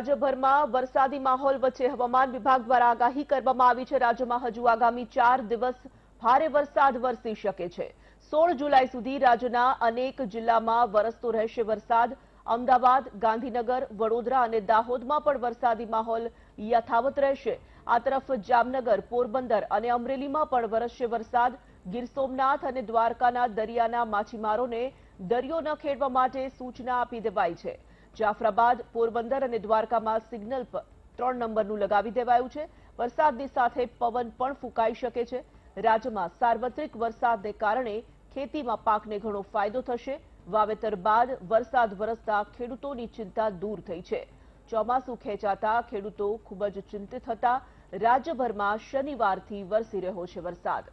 રાજ્યભરમાં વરસાદી માહોલ વચ્ચે હવામાન વિભાગ દ્વારા આગાહી કરવામાં આવી છે। રાજ્યમાં હજુ આગામી 4 દિવસ ભારે વરસાદ વરસી શકે છે। 16 જુલાઈ સુધી રાજ્યના અનેક જિલ્લામાં વરસતો રહેશે વરસાદ। અમદાવાદ, ગાંધીનગર, વડોદરા અને દાહોદમાં પણ વરસાદી માહોલ યથાવત રહેશે। આ તરફ જામનગર, પોરબંદર અને અમરેલીમાં પણ વરસશે વરસાદ। ગીર સોમનાથ અને દ્વારકાના દરિયાના માછીમારોને દરિયો ન ખેડવા માટે સૂચના આપી દેવાઈ છે। જાફરાબાદ, પોરબંદર અને દ્વારકામાં સિગ્નલ પર 3 નંબરનું લગાવી દેવાયું છે। વરસાદની સાથે પવન પણ ફૂંકાઈ શકે છે। રાજ્યમાં સાર્વત્રિક વરસાદને કારણે ખેતીમાં પાકને ઘણો ફાયદો થશે। વાવેતર બાદ વરસાદ વરસતા ખેડૂતોની ચિંતા દૂર થઈ છે। ચોમાસું ખેંચાતા ખેડૂતો ખૂબ જ ચિંતિત હતા। રાજ્યભરમાં શનિવારથી વરસી રહ્યો છે વરસાદ।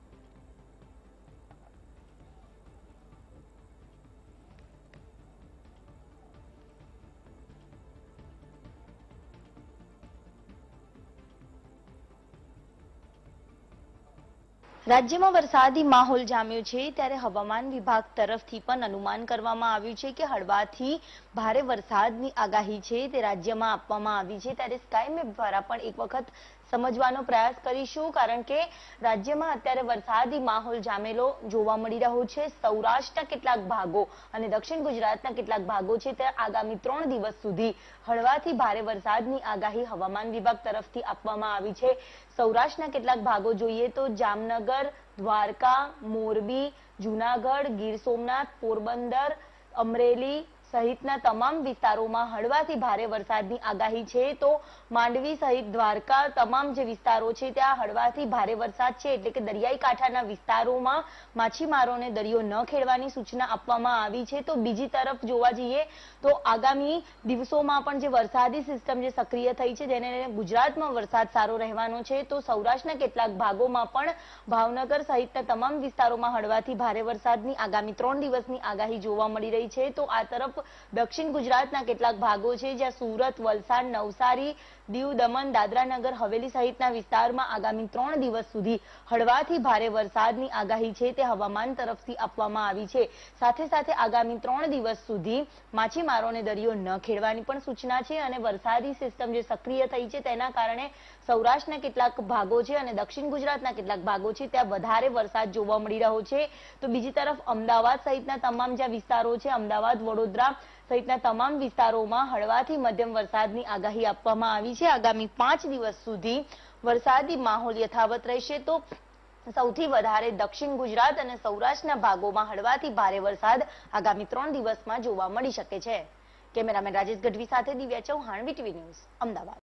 રાજ્યમાં વરસાદી માહોલ જામ્યો છે ત્યારે હવામાન વિભાગ તરફથી પણ અનુમાન કરવામાં આવ્યું છે કે હળવાથી ભારે વરસાદની આગાહી છે તે રાજ્યમાં આપવામાં આવી છે। ત્યારે સ્કાય મેપ દ્વારા પણ એક વખત સમજવાનો પ્રયાસ કરીશું, કારણ કે રાજ્યમાં અત્યારે વરસાદી માહોલ જામેલો જોવા મળી રહ્યો છે। સૌરાષ્ટ્રના કેટલાક ભાગો અને દક્ષિણ ગુજરાતના કેટલાક ભાગો છે તે આગામી 3 દિવસ સુધી હળવાથી ભારે વરસાદની આગાહી હવામાન વિભાગ તરફથી આપવામાં આવી છે। સૌરાષ્ટ્રના કેટલાક ભાગો જોઈએ તો જામનગર, દ્વારકા, મોરબી, જૂનાગઢ, ગીર સોમનાથ, પોરબંદર, અમરેલી સહિતના તમામ વિસ્તારોમાં હળવાથી ભારે વરસાદની આગાહી છે। તો માંડવી સહિત દ્વારકા તમામ જે વિસ્તારો છે ત્યાં હળવાથી ભારે વરસાદ છે, એટલે કે દરિયાઈ કાંઠાના વિસ્તારોમાં માછીમારોને દરિયો ન ખેડવાની સૂચના આપવામાં આવી છે। તો બીજી તરફ જોવા જઈએ તો આગામી દિવસોમાં પણ જે વરસાદી સિસ્ટમ જે સક્રિય થઈ છે જેને લઈને ગુજરાતમાં વરસાદ સારો રહેવાનો છે। તો સૌરાષ્ટ્રના કેટલાક ભાગોમાં પણ ભાવનગર સહિતના તમામ વિસ્તારોમાં હળવાથી ભારે વરસાદની આગામી 3 દિવસની આગાહી જોવા મળી રહી છે। તો આ તરફ દક્ષિણ ગુજરાતના કેટલાક ભાગો છે જ્યાં સુરત, વલસાડ, નવસારી, દીવ, દમણ, દાદરા નગર હવેલી સહિતના વિસ્તારમાં આગામી 3 દિવસ સુધી હળવાથી ભારે વરસાદની આગાહી છે તે હવામાન તરફથી આપવામાં આવી છે। સાથે સાથે આગામી 3 દિવસ સુધી માછીમારોને દરિયો ન ખેડવાની પણ સૂચના છે અને વરસાદી સિસ્ટમ જે સક્રિય થઈ છે તેના કારણે સૌરાષ્ટ્રના કેટલાક ભાગો છે અને દક્ષિણ ગુજરાતના કેટલાક ભાગો છે ત્યાં વધારે વરસાદ જોવા મળી રહ્યો છે। તો બીજી તરફ અમદાવાદ સહિતના તમામ જ્યાં વિસ્તારો છે, અમદાવાદ, વડોદરા સહિતના તમામ વિસ્તારોમાં હળવાથી મધ્યમ વરસાદની આગાહી આપવામાં આવી છે। આગામી 5 દિવસ સુધી વરસાદી માહોલ યથાવત રહેશે। તો સૌથી વધારે દક્ષિણ ગુજરાત અને સૌરાષ્ટ્રના ભાગોમાં હળવાથી ભારે વરસાદ આગામી 3 દિવસમાં જોવા મળી શકે છે। કેમેરામેન રાજેશ ગઢવી સાથે દિવ્યા ચૌહાણ, વીટીવી ન્યૂઝ, અમદાવાદ।